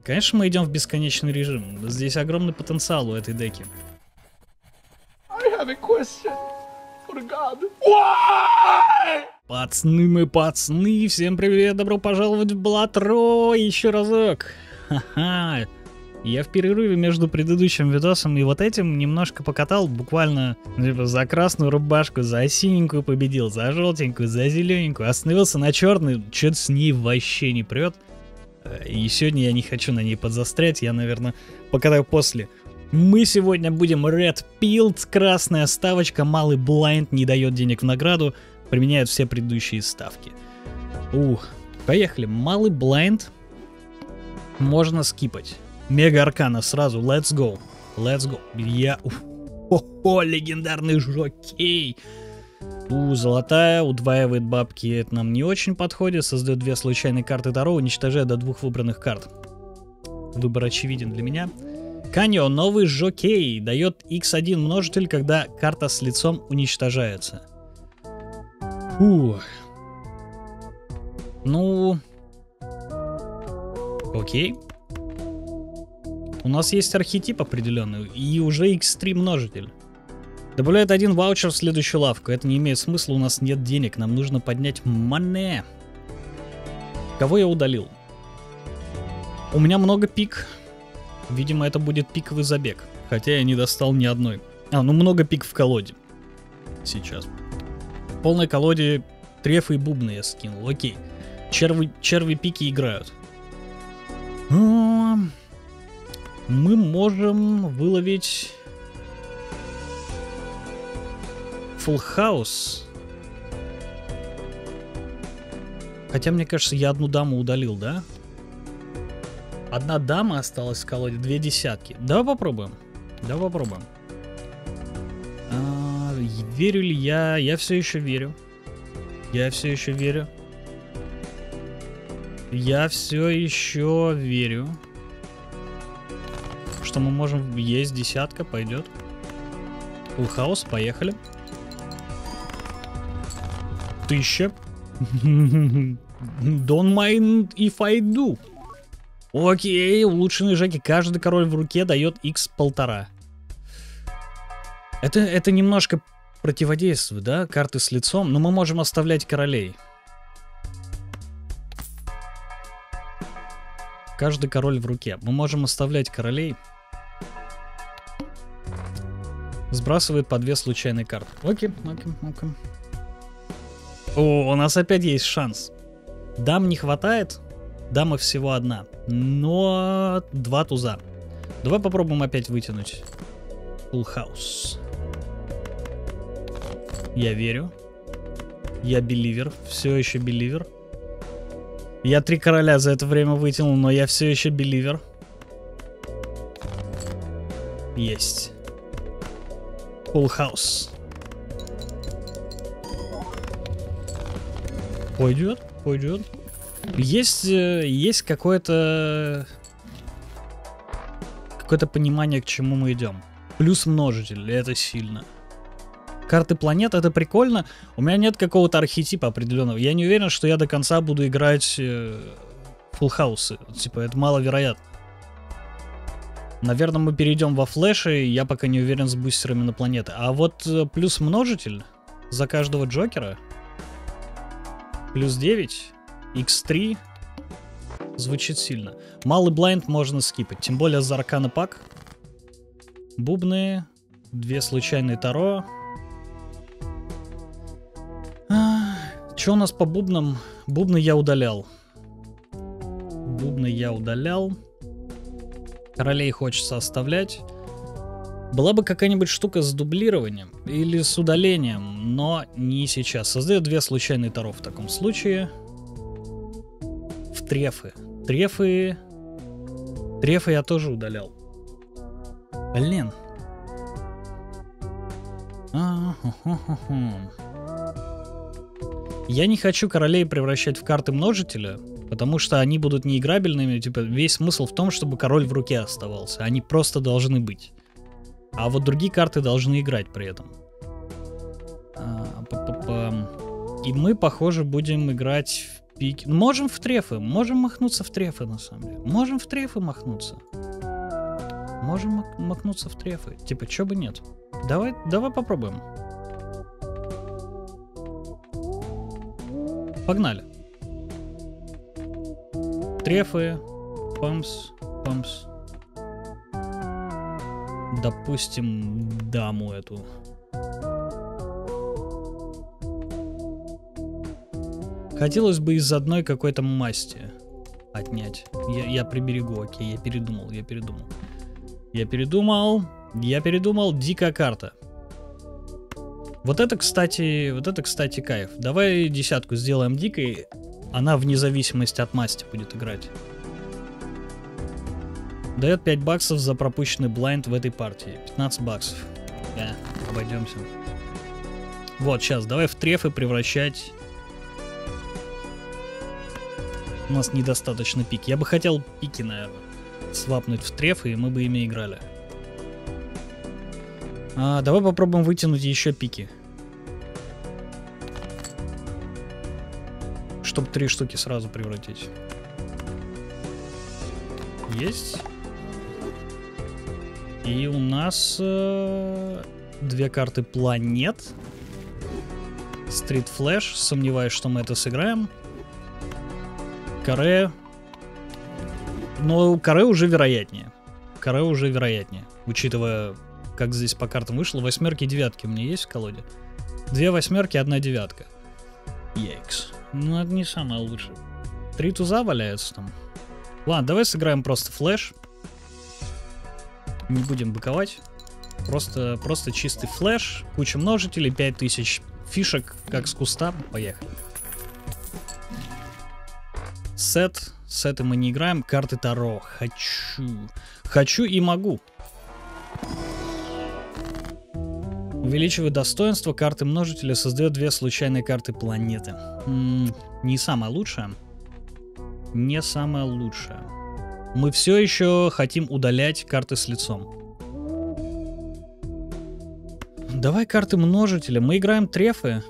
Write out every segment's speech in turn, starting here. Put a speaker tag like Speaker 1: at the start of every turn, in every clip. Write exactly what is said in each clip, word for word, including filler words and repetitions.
Speaker 1: Конечно, мы идем в бесконечный режим. Здесь огромный потенциал у этой деки. Пацаны мы, пацаны, всем привет, добро пожаловать в Blood-Roar еще разок. Ха-ха. Я в перерыве между предыдущим видосом и вот этим немножко покатал, буквально типа, за красную рубашку, за синенькую победил, за желтенькую, за зелененькую, остановился на черной, что-то с ней вообще не прет. И сегодня я не хочу на ней подзастрять, я, наверное, покатаю после. Мы сегодня будем Red Pilled, красная ставочка, малый Blind не дает денег в награду, применяют все предыдущие ставки. Ух, поехали, малый Blind можно скипать. Мега Аркана сразу, let's go, let's go. Я, о, легендарный жокей. У, золотая, удваивает бабки, это нам не очень подходит, создает две случайные карты Таро, уничтожая до двух выбранных карт. Выбор очевиден для меня. Каньо, новый жокей, дает икс один множитель, когда карта с лицом уничтожается. Фу. Ну... Окей. У нас есть архетип определенный, и уже икс три множитель. Добавляет один ваучер в следующую лавку. Это не имеет смысла, у нас нет денег, нам нужно поднять мане. Кого я удалил? У меня много пик. Видимо, это будет пиковый забег. Хотя я не достал ни одной. А, ну много пик в колоде. Сейчас. В полной колоде трефы и бубны я скинул. Окей. Черви, черви пики играют. Мы можем выловить... Full House. Хотя, мне кажется, я одну даму удалил, да? Одна дама осталась в колоде, две десятки. Давай попробуем. Давай попробуем. А, верю ли я? Я все еще верю. Я все еще верю. Я все еще верю. Что мы можем... Есть десятка, пойдет. Full House, поехали. Тысяча. Don't mind if I do. Окей, улучшенные жеки. Каждый король в руке дает икс полтора. Это, это немножко противодействует, да? Карты с лицом. Но мы можем оставлять королей. Каждый король в руке. Мы можем оставлять королей. Сбрасывает по две случайные карты. Окей, окей, окей. О, у нас опять есть шанс. Дам не хватает. Дама всего одна. Но два туза. Давай попробуем опять вытянуть. Full House. Я верю. Я беливер. Все еще беливер. Я три короля за это время вытянул, но я все еще беливер. Есть. Full House. Пойдет, пойдет. Есть, есть какое-то какое-то понимание, к чему мы идем. Плюс множитель, это сильно. Карты планет, это прикольно. У меня нет какого-то архетипа определенного. Я не уверен, что я до конца буду играть Full House. Типа, это маловероятно. Наверное, мы перейдем во флеши, я пока не уверен с бустерами на планеты. А вот плюс множитель за каждого Джокера. Плюс девять, икс три, звучит сильно. Малый Блайнд можно скипать, тем более за Аркана пак. Бубны, две случайные Таро. А, что у нас по бубнам? Бубны я удалял. Бубны я удалял. Королей хочется оставлять. Была бы какая-нибудь штука с дублированием или с удалением, но не сейчас. Создаю две случайные Таро в таком случае. В трефы. Трефы... Трефы я тоже удалял. Блин. Я не хочу королей превращать в карты множителя, потому что они будут неиграбельными. Типа, весь смысл в том, чтобы король в руке оставался. Они просто должны быть. А вот другие карты должны играть при этом. А, И мы, похоже, будем играть в пики. Можем в трефы, можем махнуться в трефы, на самом деле. Можем в трефы махнуться. Можем мах- махнуться в трефы. Типа, чё бы нет. Давай, давай попробуем. Погнали. Трефы. Памс. Памс. Допустим, даму эту. Хотелось бы из одной какой-то масти отнять. Я, я приберегу, окей, я передумал, я передумал. Я передумал, я передумал, дикая карта. Вот это, кстати, вот это, кстати, кайф. Давай десятку сделаем дикой, она вне зависимости от масти будет играть. Дает пять баксов за пропущенный блайнд в этой партии. пятнадцать баксов. Да, обойдемся. Вот, сейчас, давай в трефы превращать. У нас недостаточно пик. Я бы хотел пики, наверное, свапнуть в трефы, и мы бы ими играли. А, давай попробуем вытянуть еще пики. Чтобы три штуки сразу превратить. Есть. И у нас э, две карты планет. Стрит Флэш. Сомневаюсь, что мы это сыграем. Каре. Но каре уже вероятнее. Каре уже вероятнее. Учитывая, как здесь по картам вышло. Восьмерки и девятки у меня есть в колоде. Две восьмерки, одна девятка. Йекс. Ну, это не самое лучшее. Три туза валяются там. Ладно, давай сыграем просто флэш. Не будем быковать. Просто, просто чистый флэш. Куча множителей, пять тысяч фишек, как с куста. Поехали. Сет. Сеты мы не играем. Карты Таро. Хочу. Хочу и могу. Увеличивает достоинство карты множителя. Создает две случайные карты планеты. М-м, не самое лучшее. Не самое лучшее. Мы все еще хотим удалять карты с лицом. Давай карты множителя. Мы играем трефы.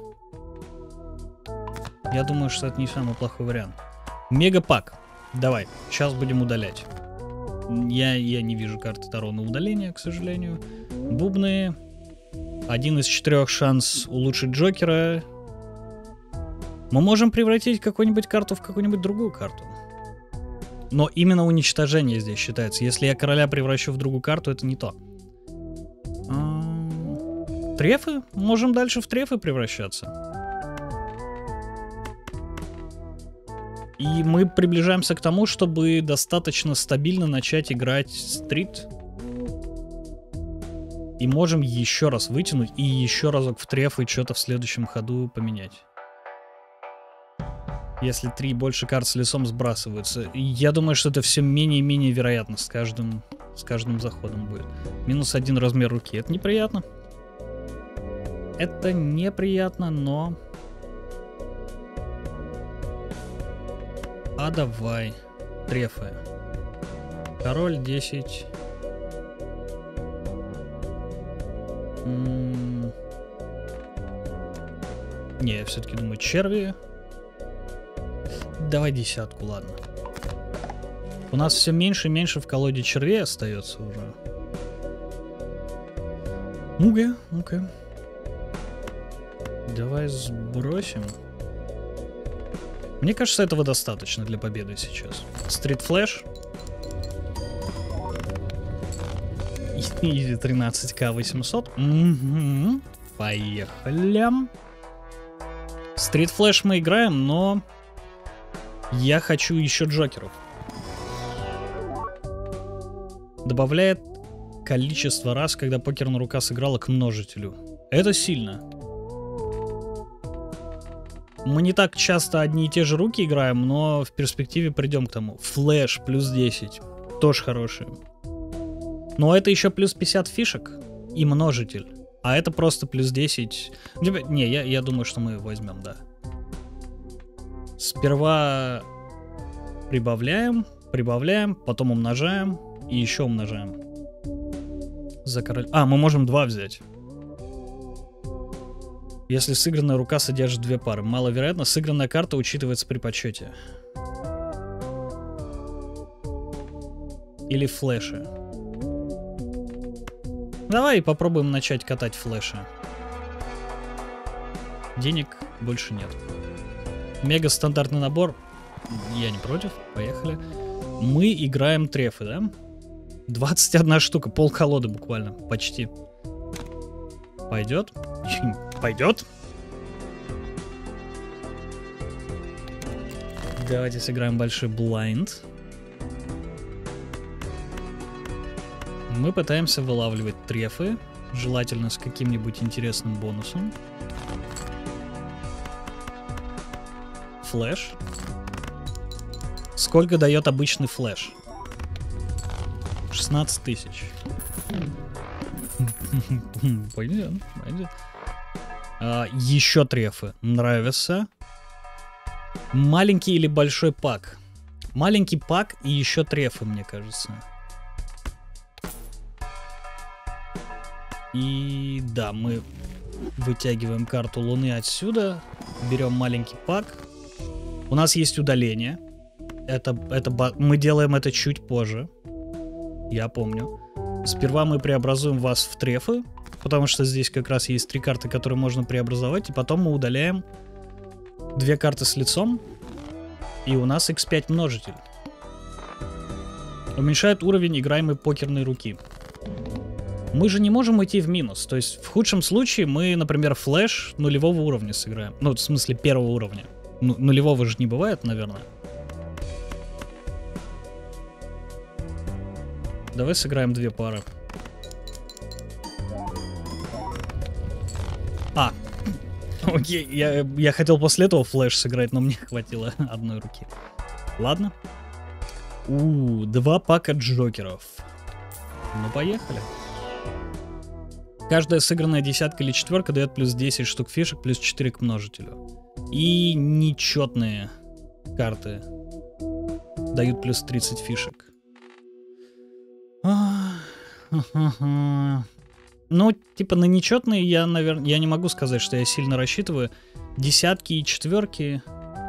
Speaker 1: Я думаю, что это не самый плохой вариант. Мегапак. Давай. Сейчас будем удалять. Я, я не вижу карты Таро на удаление, к сожалению. Бубны. Один из четырех шанс улучшить Джокера. Мы можем превратить какую-нибудь карту в какую-нибудь другую карту. Но именно уничтожение здесь считается. Если я короля превращу в другую карту, это не то. Трефы? Можем дальше в трефы превращаться. И мы приближаемся к тому, чтобы достаточно стабильно начать играть стрит. И можем еще раз вытянуть и еще разок в трефы что-то в следующем ходу поменять. Если три больше карт с лесом сбрасываются. Я думаю, что это все менее и менее вероятно с каждым, с каждым заходом будет. Минус один размер руки. Это неприятно. Это неприятно, но... А давай. Трефы. Король десять. М-м- Не, я все-таки думаю, черви. Давай десятку, ладно. У нас все меньше и меньше в колоде червей остается уже. Ну-ка, ну-ка. Давай сбросим. Мне кажется, этого достаточно для победы сейчас. Стрит Флэш. Изи тринадцать ка восемьсот. Угу. Поехали. Стрит Флэш мы играем, но я хочу еще Джокеров. Добавляет количество раз, когда покерная рука сыграла к множителю. Это сильно. Мы не так часто одни и те же руки играем, но в перспективе придем к тому. Флэш плюс десять. Тоже хороший. Но это еще плюс пятьдесят фишек и множитель. А это просто плюс десять. Не, я, я думаю, что мы возьмем, да. Сперва прибавляем, прибавляем, потом умножаем и еще умножаем. За король... А, мы можем два взять. Если сыгранная рука содержит две пары. Маловероятно, сыгранная карта учитывается при подсчете. Или флеши. Давай попробуем начать катать флеши. Денег больше нет. Мега стандартный набор. Я не против. Поехали. Мы играем трефы, да? двадцать одна штука. Пол колоды буквально. Почти. Пойдет? Пойдет? Давайте сыграем большой блайнд. Мы пытаемся вылавливать трефы, желательно с каким-нибудь интересным бонусом. Флэш. Сколько дает обычный флэш? шестнадцать тысяч. Пойдет, пойдет. А, еще трефы. Нравится. Маленький или большой пак? Маленький пак и еще трефы, мне кажется. И да, мы вытягиваем карту Луны отсюда, берем маленький пак. У нас есть удаление. Это, это, мы делаем это чуть позже. Я помню. Сперва мы преобразуем вас в трефы, потому что здесь как раз есть три карты, которые можно преобразовать. И потом мы удаляем две карты с лицом. И у нас икс пять множитель. Уменьшает уровень играемой покерной руки. Мы же не можем идти в минус. То есть в худшем случае мы, например, флэш нулевого уровня сыграем. Ну, в смысле первого уровня. Ну, нулевого же не бывает, наверное. Давай сыграем две пары. А, окей, я, я хотел после этого флэш сыграть, но мне хватило одной руки. Ладно. У, два пака джокеров. Ну, поехали. Каждая сыгранная десятка или четверка дает плюс десять штук фишек, плюс четыре к множителю. И нечетные карты дают плюс тридцать фишек. Ну, типа на нечетные я, наверное, я не могу сказать, что я сильно рассчитываю. Десятки и четверки.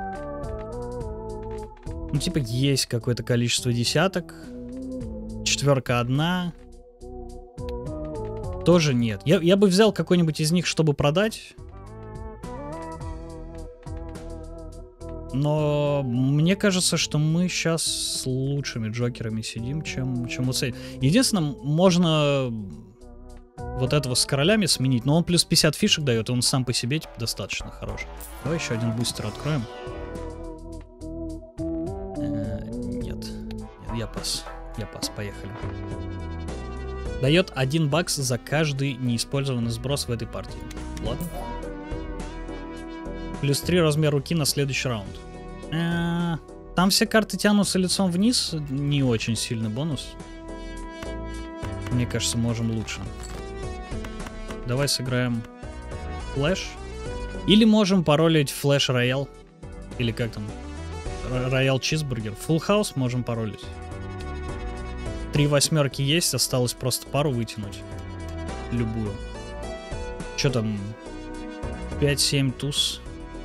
Speaker 1: Ну, типа есть какое-то количество десяток. Четверка одна. Тоже нет. Я, я бы взял какой-нибудь из них, чтобы продать. Но мне кажется, что мы сейчас с лучшими джокерами сидим, чем, чем вот с этим. Единственное, можно вот этого с королями сменить, но он плюс пятьдесят фишек дает, и он сам по себе типа, достаточно хорош. Давай еще один бустер откроем. Э, нет. Я пас. Я пас. Поехали. Дает один бакс за каждый неиспользованный сброс в этой партии. Ладно. Плюс три размер руки на следующий раунд. Э-э- там все карты тянутся лицом вниз. Не очень сильный бонус. Мне кажется, можем лучше. Давай сыграем флэш. Или можем паролить флэш роял. Или как там? Роял чизбургер. Фулл хаус можем паролить. Три восьмерки есть, осталось просто пару вытянуть. Любую. Что там? пять семь туз.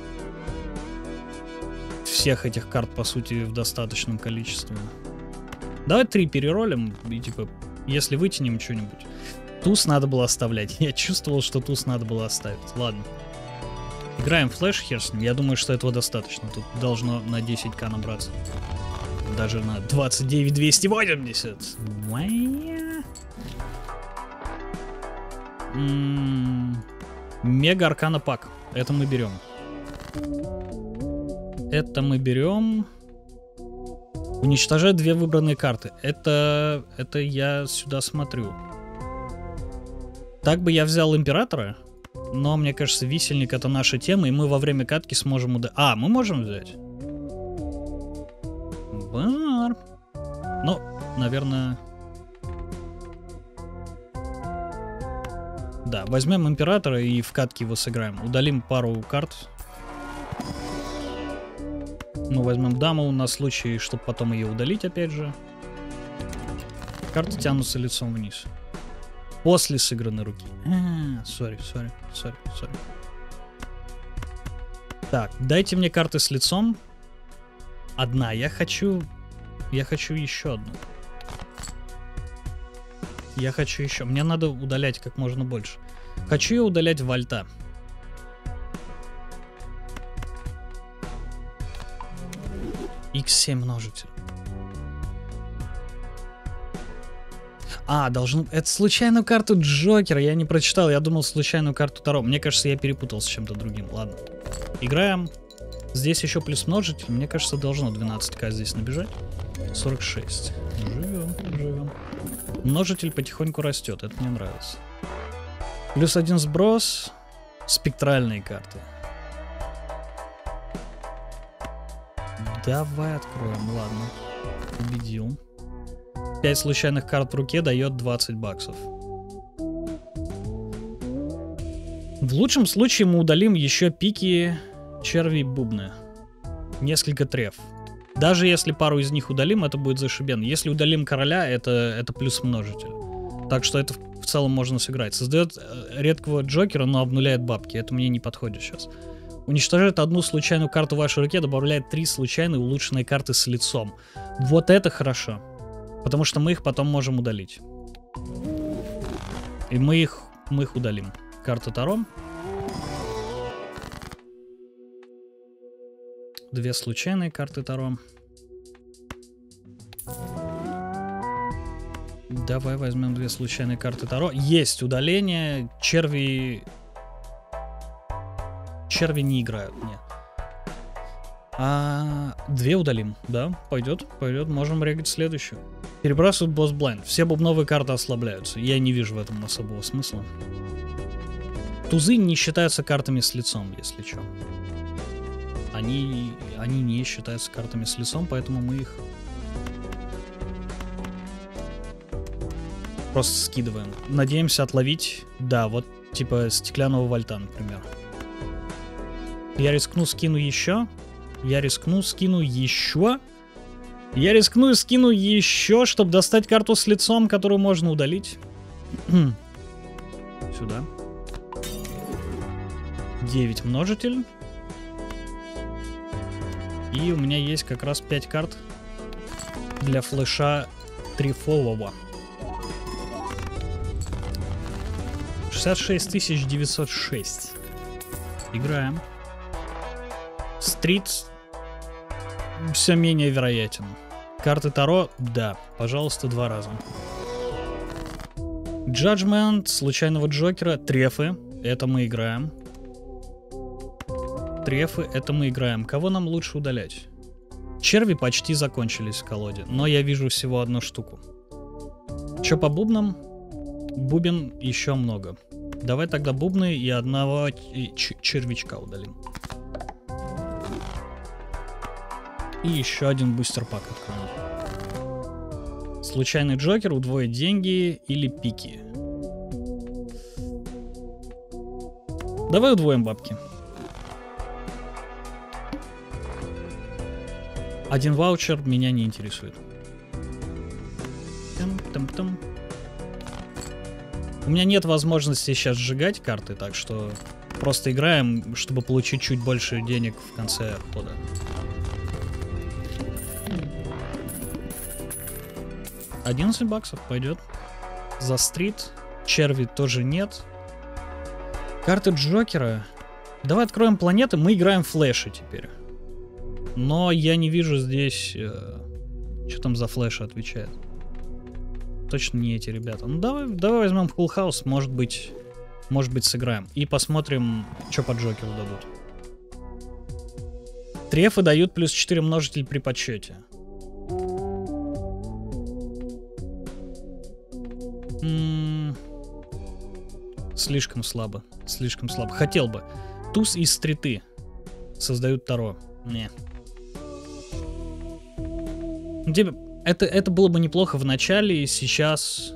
Speaker 1: Всех этих карт, по сути, в достаточном количестве. Давай три переролим. И типа, если вытянем что-нибудь. Туз надо было оставлять. Я чувствовал, что туз надо было оставить. Ладно. Играем флэш, хер с ним. Я думаю, что этого достаточно. Тут должно на десять ка набраться. Даже на двадцать девять двести восемьдесят. М-м-м. Мега аркана пак. Это мы берем. Это мы берем. Уничтожает две выбранные карты. Это, это я сюда смотрю. Так бы я взял императора. Но мне кажется, висельник это наша тема. И мы во время катки сможем ударить. А, мы можем взять. Бар. Ну, наверное... Да, возьмем императора и в катке его сыграем. Удалим пару карт. Ну, возьмем даму на случай, чтобы потом ее удалить, опять же. Карты тянутся лицом вниз. После сыгранной руки. А, сори, сори, сори, сори. Так, дайте мне карты с лицом. Одна. Я хочу... Я хочу еще одну. Я хочу еще. Мне надо удалять как можно больше. Хочу я удалять Вольта. икс семь множитель. А, должен... Это случайную карту Джокера. Я не прочитал. Я думал случайную карту Таро. Мне кажется, я перепутал с чем-то другим. Ладно. Играем. Здесь еще плюс множитель. Мне кажется, должно двенадцать тысяч здесь набежать. сорок шесть. Живем, живем. Множитель потихоньку растет. Это мне нравится. Плюс один сброс. Спектральные карты. Давай откроем. Ладно. Убедил. пять случайных карт в руке дает двадцать баксов. В лучшем случае мы удалим еще пики, черви и бубны. Несколько треф. Даже если пару из них удалим, это будет зашибен. Если удалим короля, это, это плюс множитель. Так что это в целом можно сыграть. Создает редкого Джокера, но обнуляет бабки. Это мне не подходит сейчас. Уничтожает одну случайную карту в вашей руке, добавляет три случайные улучшенные карты с лицом. Вот это хорошо. Потому что мы их потом можем удалить. И мы их, мы их удалим. Карта Таро. Две случайные карты Таро. Давай возьмем две случайные карты Таро. Есть удаление. Черви... Черви не играют, нет. А, две удалим, да, пойдет, пойдет. Можем регать следующую. Перебрасывают босс блайнд. Все бубновые карты ослабляются. Я не вижу в этом особого смысла. Тузы не считаются картами с лицом, если что. Они, они не считаются картами с лицом, поэтому мы их просто скидываем. Надеемся отловить, да, вот типа стеклянного Вольта, например. Я рискну, скину еще. Я рискну, скину еще. Я рискну и скину еще, чтобы достать карту с лицом, которую можно удалить. Сюда. девять множитель. И у меня есть как раз пять карт для флеша трифового. шестьдесят шесть тысяч девятьсот шесть. Играем. Стрит все менее вероятен. Карты Таро, да, пожалуйста, два раза. Джаджмент, случайного Джокера, трефы, это мы играем. Трефы, это мы играем. Кого нам лучше удалять? Черви почти закончились в колоде, но я вижу всего одну штуку. Че по бубнам? Бубен еще много. Давай тогда бубны и одного червячка удалим. И еще один бустер-пак откроем. Случайный Джокер, удвоить деньги или пики. Давай удвоим бабки. Один ваучер меня не интересует. Там-там-там. У меня нет возможности сейчас сжигать карты, так что просто играем, чтобы получить чуть больше денег в конце хода. одиннадцать баксов пойдет. За стрит. Черви тоже нет. Карты Джокера. Давай откроем планеты. Мы играем флеши теперь. Но я не вижу здесь... Э, что там за флеши отвечает. Точно не эти ребята. Ну давай, давай возьмем Full House. Может быть, может быть сыграем. И посмотрим, что по Джокеру дадут. Трефы дают плюс четыре множитель при подсчете. М-м- слишком слабо. Слишком слабо. Хотел бы. Туз и стриты создают Таро. Не. Типа, это, это было бы неплохо в начале, и сейчас...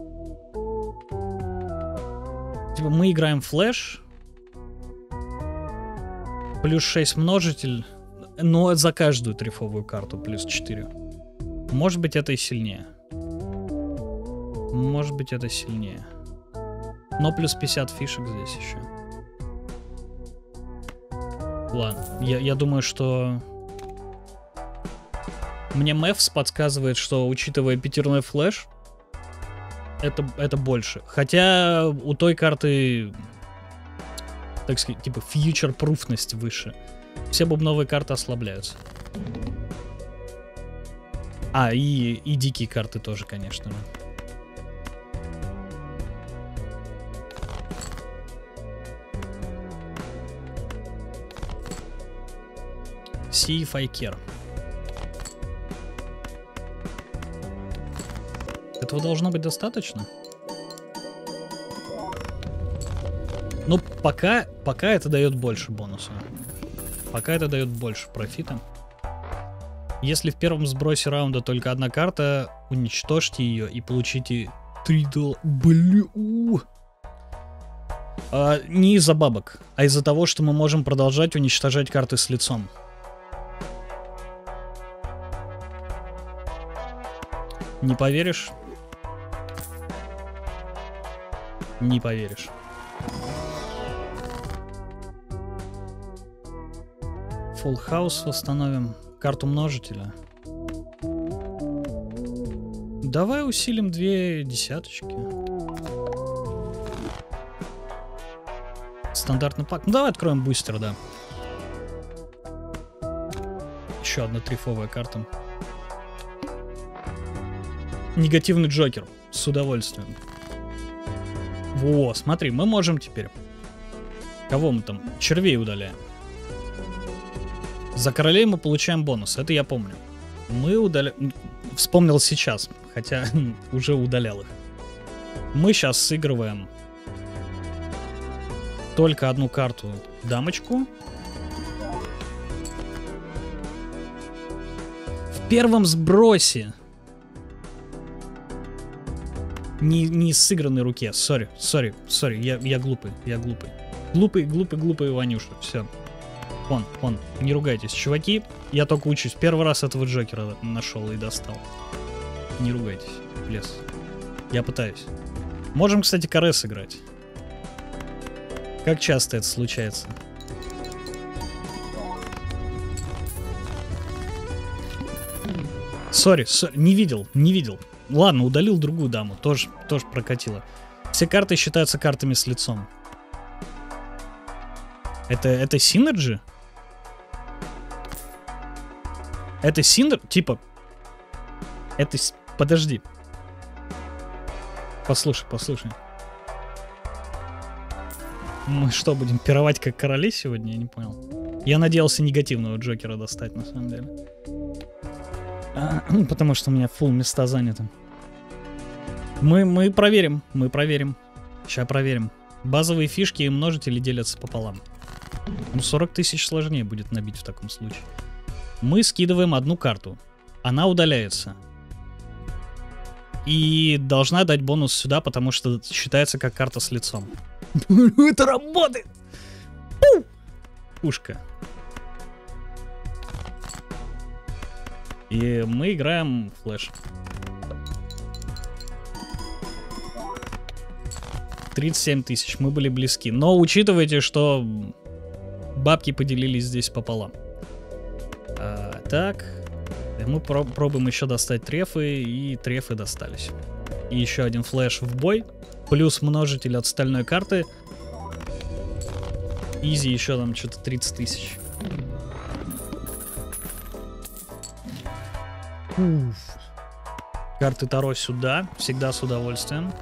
Speaker 1: Типа, мы играем флэш. Плюс шесть множитель. Но за каждую трифовую карту плюс четыре. Может быть, это и сильнее. Может быть, это сильнее. Но плюс пятьдесят фишек здесь еще. Ладно, я, я думаю, что... Мне Мэвс подсказывает, что, учитывая пятерной флэш, это, это больше. Хотя у той карты, так сказать, типа фьючер-пруфность выше. Все бубновые карты ослабляются. А, и, и дикие карты тоже, конечно. See if I care. Этого должно быть достаточно. Ну, пока, пока это дает больше бонуса. Пока это дает больше профита. Если в первом сбросе раунда только одна карта, уничтожьте ее и получите три доллара. Блю. А, не из-за бабок, а из-за того, что мы можем продолжать уничтожать карты с лицом. Не поверишь? Не поверишь. Full House восстановим. Карту множителя. Давай усилим две десяточки. Стандартный пак. Ну давай откроем бустер, да. Еще одна трифовая карта. Негативный Джокер. С удовольствием. Во, смотри, мы можем теперь. Кого мы там? Червей удаляем. За королей мы получаем бонус. Это я помню. Мы удаляем... Вспомнил сейчас. Хотя уже удалял их. Мы сейчас сыгрываем только одну карту. Дамочку. В первом сбросе. Не, не сыгранной руке. Сори, сори, сори. Я, я глупый, я глупый. Глупый, глупый, глупый Ванюша. Все. Вон, вон, не ругайтесь, чуваки. Я только учусь. Первый раз этого Джокера нашел и достал. Не ругайтесь, лес. Я пытаюсь. Можем, кстати, каре сыграть. Как часто это случается? Сори, сори, не видел, не видел. Ладно, удалил другую даму, тоже, тоже прокатило. Все карты считаются картами с лицом. Это, это синерджи? Это синер... Типа... Это... Подожди. Послушай, послушай. Мы что, будем пировать как короли сегодня? Я не понял. Я надеялся негативного Джокера достать, на самом деле. А, потому что у меня фулл места заняты. Мы, мы проверим, мы проверим. Сейчас проверим. Базовые фишки и множители делятся пополам. Ну, сорок тысяч сложнее будет набить в таком случае. Мы скидываем одну карту. Она удаляется. И должна дать бонус сюда, потому что считается как карта с лицом. Это работает! Пушка. И мы играем флэш. тридцать семь тысяч, мы были близки. Но учитывайте, что бабки поделились здесь пополам. А, так. Мы про пробуем еще достать трефы, и трефы достались. И еще один флэш в бой. Плюс множитель от стальной карты. Изи еще там что-то тридцать тысяч. Уф. Карты Таро сюда. Всегда с удовольствием.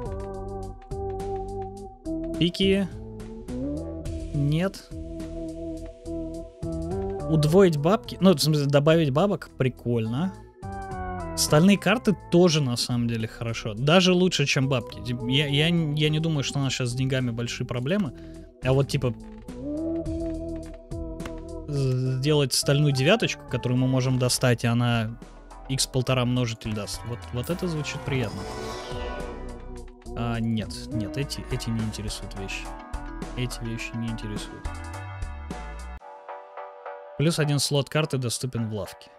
Speaker 1: Пики. Нет. Удвоить бабки. Ну, в смысле, добавить бабок. Прикольно. Стальные карты тоже, на самом деле, хорошо. Даже лучше, чем бабки. Я, я, я не думаю, что у нас сейчас с деньгами большие проблемы. А вот, типа, сделать стальную девяточку, которую мы можем достать, и она икс полтора множитель даст. Вот, вот это звучит приятно. А, нет, нет, эти, эти не интересуют вещи. Эти вещи не интересуют. Плюс один слот карты доступен в лавке.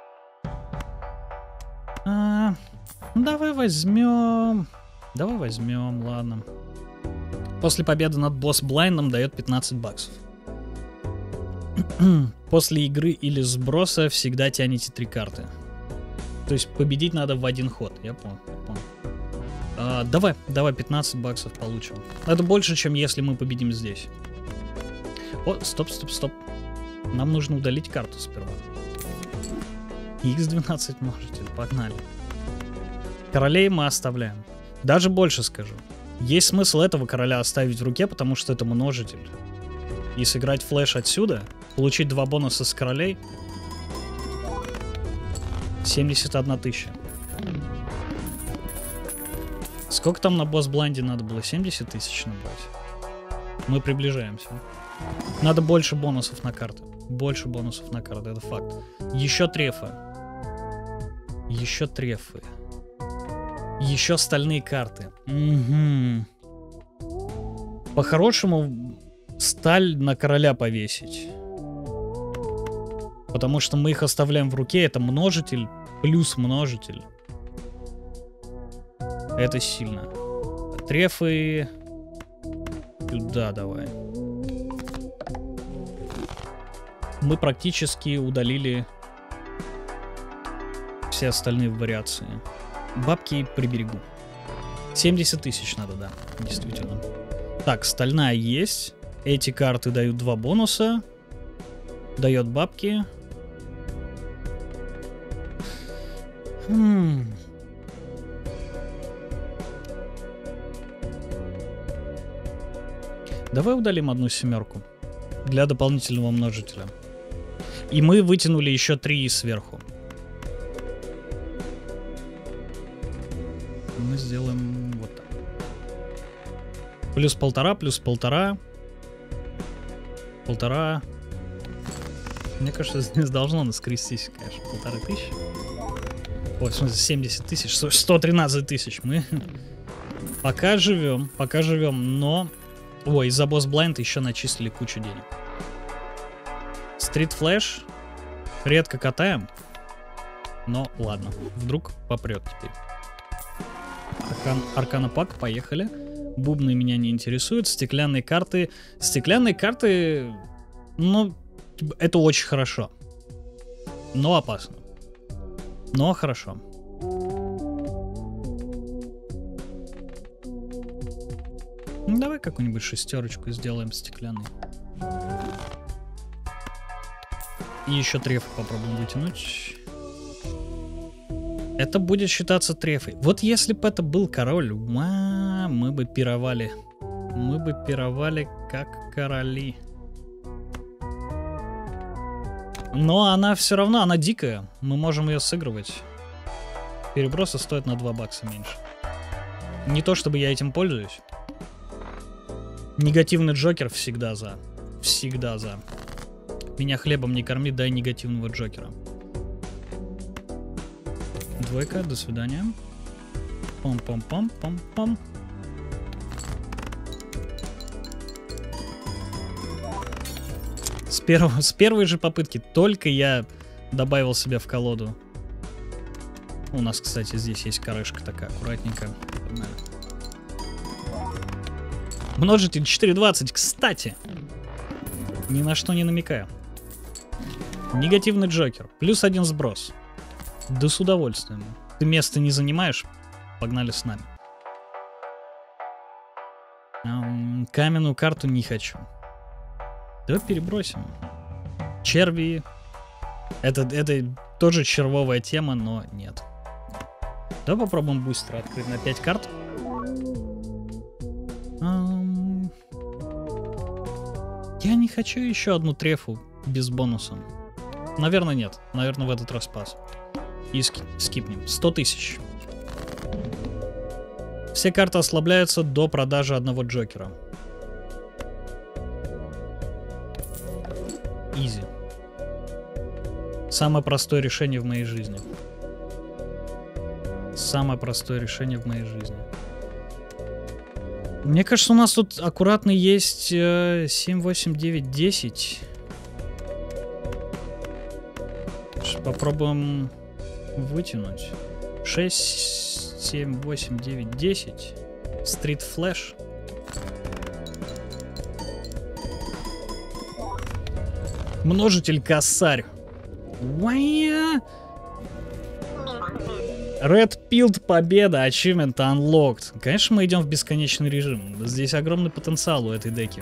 Speaker 1: А, давай возьмем. Давай возьмем, ладно. После победы над босс-блайндом дает пятнадцать баксов. После игры или сброса всегда тянете три карты. То есть победить надо в один ход. Я понял. Я понял. А, давай, давай пятнадцать баксов получим. Это больше, чем если мы победим здесь. О, стоп, стоп, стоп. Нам нужно удалить карту сперва. икс двенадцать можете, погнали. Королей мы оставляем. Даже больше скажу. Есть смысл этого короля оставить в руке, потому что это множитель. И сыграть флеш отсюда, получить два бонуса с королей. семьдесят одна тысяча. Сколько там на босс-блайнде надо было? семьдесят тысяч набрать. Мы приближаемся. Надо больше бонусов на карты. Больше бонусов на карты, это факт. Еще трефы. Еще трефы. Еще стальные карты. Угу. По-хорошему, сталь на короля повесить. Потому что мы их оставляем в руке. Это множитель плюс множитель. Это сильно. Трефы... Сюда давай. Мы практически удалили все остальные вариации. Бабки приберегу. семьдесят тысяч надо, да, действительно. Так, стальная есть. Эти карты дают два бонуса. Дает бабки. Хм. Давай удалим одну семерку для дополнительного множителя. И мы вытянули еще три сверху. Мы сделаем вот так. Плюс полтора, плюс полтора. Полтора. Мне кажется, здесь должно наскрестись, конечно, полторы тысячи. Ой, в смысле, семьдесят тысяч, сто тринадцать тысяч. Мы пока живем, пока живем, но... Ой, за босс блайнд еще начислили кучу денег. Стрит флэш. Редко катаем. Но ладно, вдруг попрет теперь. Аркан, Аркана пак, поехали. Бубны меня не интересуют. Стеклянные карты. Стеклянные карты, ну, это очень хорошо. Но опасно. Но хорошо. Ну, давай какую-нибудь шестерочку сделаем стеклянной. И еще трефы попробуем вытянуть. Это будет считаться трефой. Вот если бы это был король, ма, мы бы пировали. Мы бы пировали как короли. Но она все равно, она дикая. Мы можем ее сыгрывать. Перебросы стоят на два бакса меньше. Не то чтобы я этим пользуюсь. Негативный Джокер всегда за. Всегда за. Меня хлебом не корми, дай негативного Джокера. Двойка, до свидания. Пом-пом-пом-пом-пом. С, первого, с первой же попытки только я добавил себя в колоду. У нас, кстати, здесь есть корешка такая, аккуратненько. Погнали. Множитель четыре двадцать, кстати. Ни на что не намекаю. Негативный Джокер. Плюс один сброс. Да с удовольствием. Ты место не занимаешь? Погнали с нами. Эм, каменную карту не хочу. Давай перебросим. Черви. Это, это тоже червовая тема, но нет. Давай попробуем быстро открыть на пять карт. Эм... Я не хочу еще одну трефу без бонуса. Наверное, нет. Наверное, в этот раз пас. И скипнем. сто тысяч. Все карты ослабляются до продажи одного Джокера. Изи. Самое простое решение в моей жизни. Самое простое решение в моей жизни. Мне кажется, у нас тут аккуратно есть э, семь, восемь, девять, десять. Попробуем вытянуть. шесть, семь, восемь, девять, десять. Стрит флэш. Множитель косарь. Red Pilled победа, achievement unlocked. Конечно, мы идем в бесконечный режим. Здесь огромный потенциал у этой деки.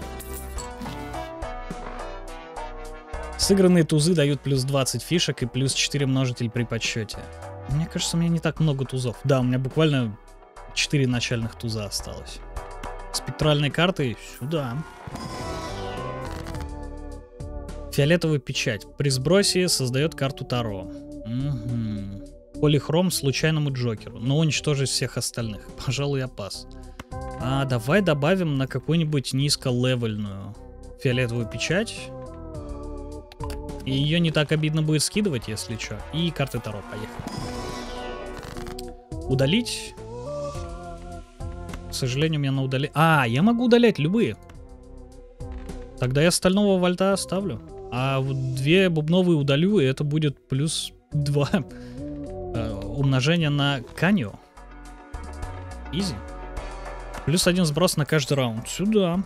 Speaker 1: Сыгранные тузы дают плюс двадцать фишек и плюс четыре множитель при подсчете. Мне кажется, у меня не так много тузов. Да, у меня буквально четыре начальных туза осталось. Спектральные карты сюда. Фиолетовая печать. При сбросе создает карту Таро. Угу. Полихром случайному Джокеру. Но уничтожить всех остальных. Пожалуй, я пас. А давай добавим на какую-нибудь низколевельную фиолетовую печать. И ее не так обидно будет скидывать, если что. И карты Таро. Поехали. Удалить. К сожалению, у меня на удаление... А, я могу удалять любые. Тогда я стального вольта оставлю. А вот две бубновые удалю, и это будет плюс два э, умножения на Каньо. Изи. Плюс один сброс на каждый раунд. Сюда.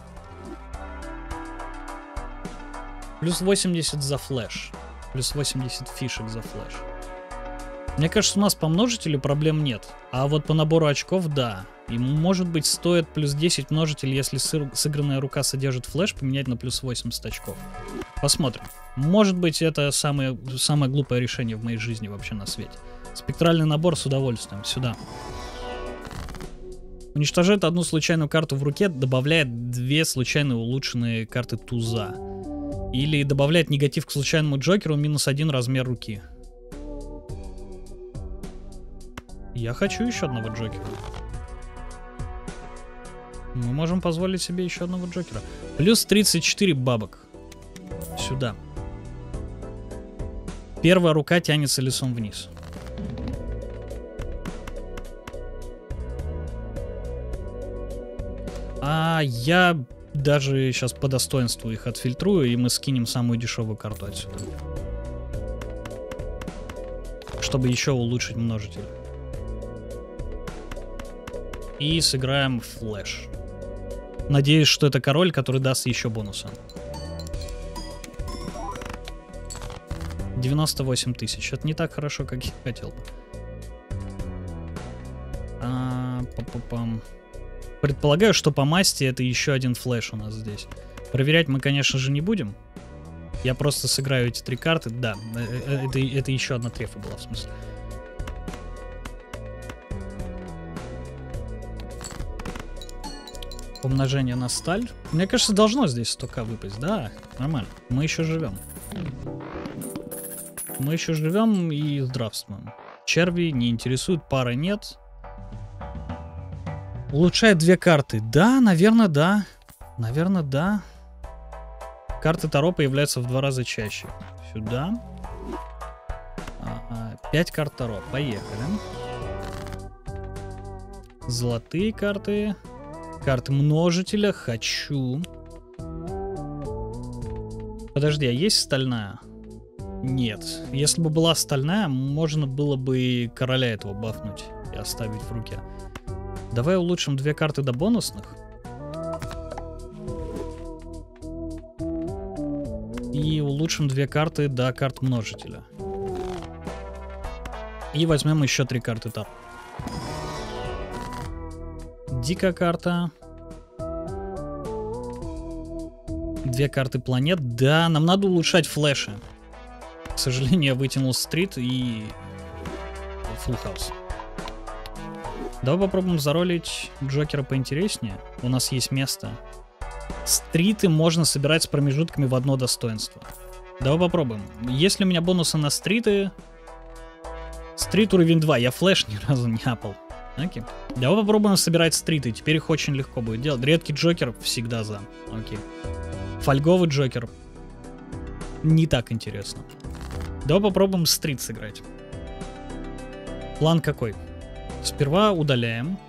Speaker 1: Плюс восемьдесят за флеш. Плюс восемьдесят фишек за флеш. Мне кажется, у нас по множителю проблем нет. А вот по набору очков, да. И может быть стоит плюс десять множитель, если сыгранная рука содержит флеш, поменять на плюс восемьдесят очков. Посмотрим. Может быть, это самое, самое глупое решение в моей жизни вообще на свете. Спектральный набор с удовольствием. Сюда. Уничтожает одну случайную карту в руке, добавляет две случайно улучшенные карты туза. Или добавляет негатив к случайному Джокеру, минус один размер руки. Я хочу еще одного Джокера. Мы можем позволить себе еще одного Джокера. Плюс тридцать четыре бабок. Сюда. Первая рука тянется лицом вниз. А я даже сейчас по достоинству их отфильтрую, и мы скинем самую дешевую карту отсюда. Чтобы еще улучшить множитель. И сыграем флеш. Надеюсь, что это король, который даст еще бонуса. девяносто восемь тысяч. Это не так хорошо, как я хотел бы. А, па-па-пам. Предполагаю, что по масти это еще один флеш у нас здесь. Проверять мы, конечно же, не будем. Я просто сыграю эти три карты. Да, это, это еще одна трефа была, в смысле. Умножение на сталь. Мне кажется, должно здесь сто ка выпасть. Да, нормально. Мы еще живем. Мы еще живем и здравствуем. Черви не интересуют, пары нет. Улучшает две карты. Да, наверное, да. Наверное, да. Карты Таро появляются в два раза чаще. Сюда. Ага, пять карт Таро. Поехали. Золотые карты. Карты множителя. Хочу. Подожди, а есть стальная? Нет. Если бы была стальная, можно было бы короля этого бафнуть и оставить в руке. Давай улучшим две карты до бонусных. И улучшим две карты до карт множителя. И возьмем еще три карты Таро. Дикая карта. Две карты планет. Да, нам надо улучшать флеши. К сожалению, я вытянул стрит и фулл хаус. Давай попробуем заролить Джокера поинтереснее. У нас есть место. Стриты можно собирать с промежутками в одно достоинство. Давай попробуем. Если у меня бонусы на стриты... Стрит уровень два. Я флеш ни разу не апал. Окей. Давай попробуем собирать стриты. Теперь их очень легко будет делать. Редкий Джокер всегда за. Окей. Фольговый Джокер. Не так интересно. Давай попробуем стрит сыграть. План какой? Сперва удаляем.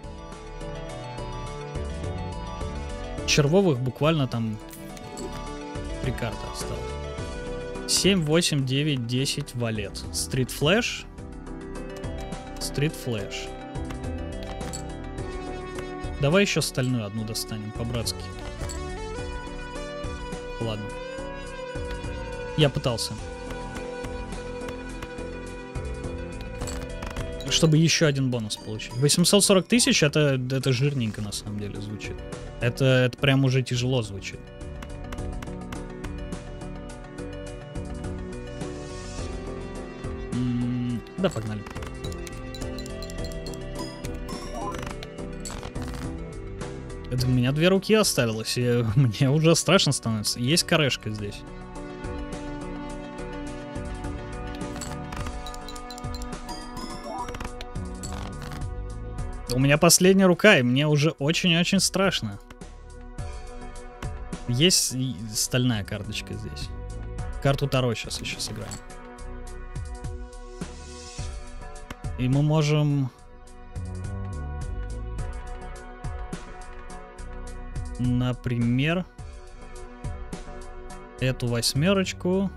Speaker 1: Червовых буквально там три карты осталось. семь, восемь, девять, десять, валет. Стрит флэш. Стрит флэш. Давай еще стальную одну достанем по-братски. Ладно. Я пытался. Чтобы еще один бонус получить. восемьсот сорок тысяч это, это жирненько на самом деле звучит. Это, это прям уже тяжело звучит. М-м, да, погнали. Это у меня две руки осталось, и мне уже страшно становится. Есть корешка здесь. У меня последняя рука, и мне уже очень-очень страшно. Есть стальная карточка здесь. Карту Таро сейчас еще сыграем. И мы можем... Например, эту восьмерочку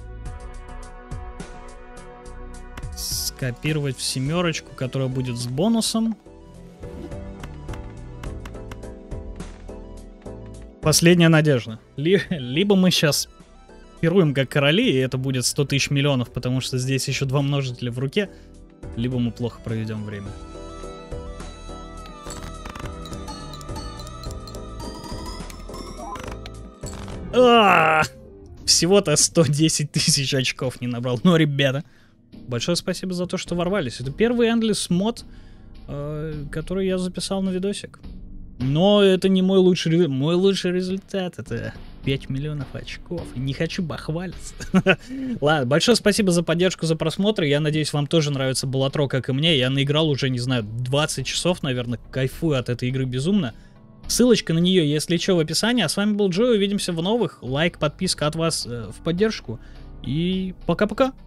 Speaker 1: скопировать в семерочку, которая будет с бонусом. Последняя надежда. Либо мы сейчас пируем как короли, и это будет сто тысяч миллионов, потому что здесь еще два множителя в руке, либо мы плохо проведем время. А-а-а! Всего-то сто десять тысяч очков не набрал. Но, ребята, большое спасибо за то, что ворвались. Это первый Endless мод, э, который я записал на видосик. Но это не мой лучший результат. Мой лучший результат — это пять миллионов очков. Не хочу бахвалиться. Ладно, большое спасибо за поддержку, за просмотр. Я надеюсь, вам тоже нравится Балатро, как и мне. Я наиграл уже, не знаю, двадцать часов, наверное. Кайфую от этой игры безумно. Ссылочка на нее, если что, в описании. А с вами был Джой. Увидимся в новых. Лайк, подписка от вас э, в поддержку. И пока-пока.